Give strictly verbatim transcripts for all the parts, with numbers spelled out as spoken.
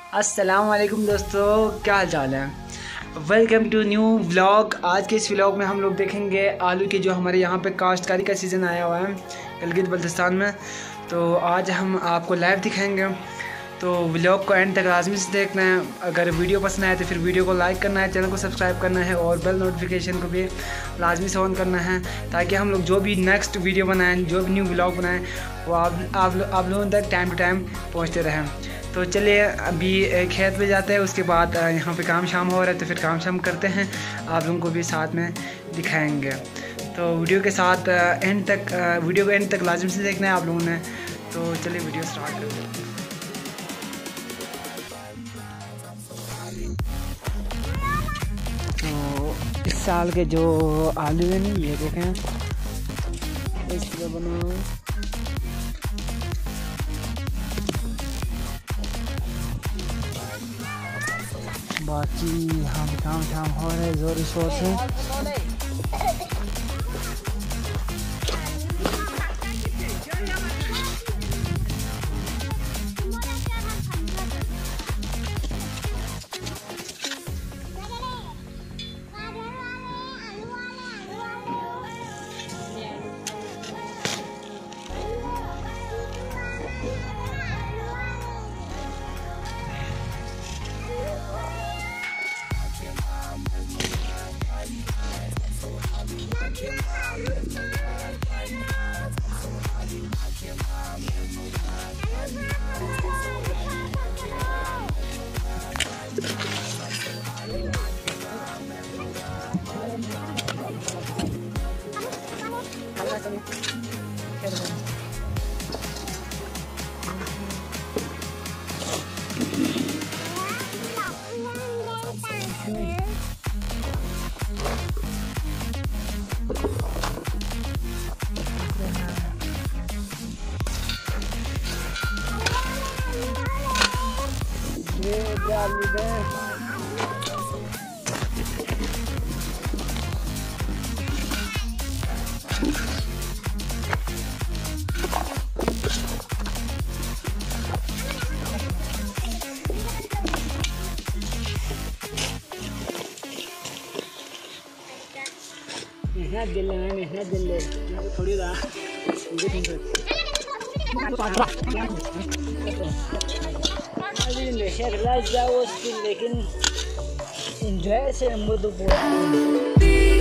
अस्सलाम वालेकुम दोस्तों, क्या हाल चाल है। Welcome to new vlog. आज के इस व्लॉग में हम लोग देखेंगे आलू की जो हमारे यहाँ पे काश्तकारी का सीज़न आया हुआ है गिलगित बल्तिस्तान में। तो आज हम आपको लाइव दिखाएंगे, तो व्लॉग को एंड तक लाजमी से देखना है। अगर वीडियो पसंद आए तो फिर वीडियो को लाइक करना है, चैनल को सब्सक्राइब करना है और बेल नोटिफिकेशन को भी लाजमी से ऑन करना है, ताकि हम लोग जो भी नेक्स्ट वीडियो बनाएं, जो भी न्यू व्लॉग बनाएं, वो आप आप, आप लोगों तक टाइम टू टाइम पहुँचते रहें। तो चलिए अभी खेत में जाते हैं, उसके बाद यहाँ पे काम शाम हो रहा है, तो फिर काम शाम करते हैं, आप लोगों को भी साथ में दिखाएंगे। तो वीडियो के साथ एंड तक वीडियो को एंड तक लाजिम से देखना है आप लोगों ने। तो चलिए वीडियो स्टार्ट करते हैं। तो इस साल के जो आलू है ना, ये देखें इस तरह बना। बाकी यहाँ पे काम शाम हो रहा है जोर शोर से। मेहनत दिल में मेहनत दिल ले थोड़ी रहा लेकिन इंजॉय से हम तो बहुत।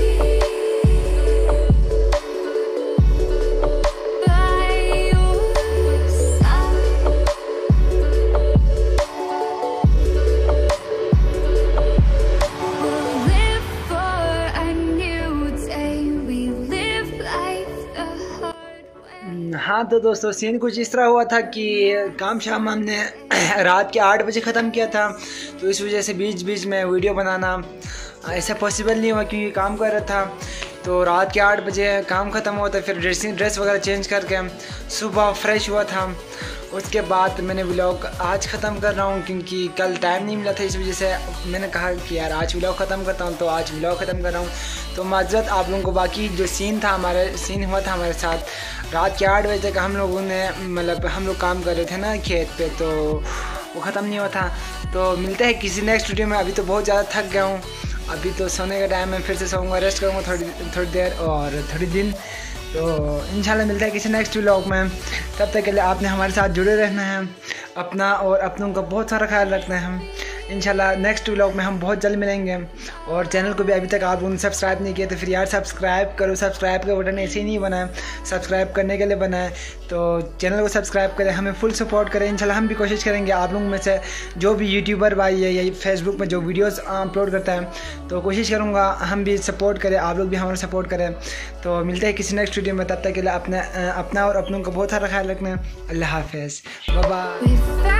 हाँ तो दोस्तों सीन कुछ इस तरह हुआ था कि काम शाम हमने रात के आठ बजे ख़त्म किया था, तो इस वजह से बीच बीच में वीडियो बनाना ऐसा पॉसिबल नहीं हुआ क्योंकि काम कर रहा था। तो रात के आठ बजे काम ख़त्म हुआ था, फिर ड्रेसिंग ड्रेस वगैरह चेंज करके सुबह फ्रेश हुआ था। उसके बाद मैंने व्लॉग आज ख़त्म कर रहा हूँ क्योंकि कल टाइम नहीं मिला था, इस वजह से मैंने कहा कि यार आज व्लॉग ख़त्म करता हूँ, तो आज व्लॉग ख़त्म कर रहा हूँ। तो माजरत आप लोगों को। बाकी जो सीन था हमारे सीन हुआ था हमारे साथ रात के आठ बजे तक हम लोगों ने मतलब हम लोग काम कर रहे थे ना खेत पे, तो वो ख़त्म नहीं हुआ था। तो मिलते हैं किसी नेक्स्ट वीडियो में। अभी तो बहुत ज़्यादा थक गया हूँ, अभी तो सोने का टाइम है, फिर से सोऊंगा, रेस्ट करूँगा थोड़ी थोड़ी देर और थोड़ी दिन। तो इंशाल्लाह मिलता है किसी नेक्स्ट व्लॉग में। तब तक के लिए आपने हमारे साथ जुड़े रहना है, अपना और अपनों का बहुत सारा ख्याल रखना है। हम इंशाल्लाह नेक्स्ट व्लॉग में हम बहुत जल्द मिलेंगे। और चैनल को भी अभी तक आप लोगों ने सब्सक्राइब नहीं किया तो फिर यार सब्सक्राइब करो। सब्सक्राइब का बटन ऐसे ही नहीं बना है, सब्सक्राइब करने के लिए बना है। तो चैनल को सब्सक्राइब करें, हमें फुल सपोर्ट करें। इंशाल्लाह हम भी कोशिश करेंगे आप लोगों में से जो भी यूट्यूबर भाई है या फेसबुक में जो वीडियोज़ अपलोड करता है, तो कोशिश करूँगा हम भी सपोर्ट करें, आप लोग भी हमारा सपोर्ट करें। तो मिलते हैं किसी नेक्स्ट वीडियो में, तब तक के लिए अपना अपना और अपनों का बहुत सारा ख्याल रखना। अल्लाह हाफ़िज़, बाय बाय।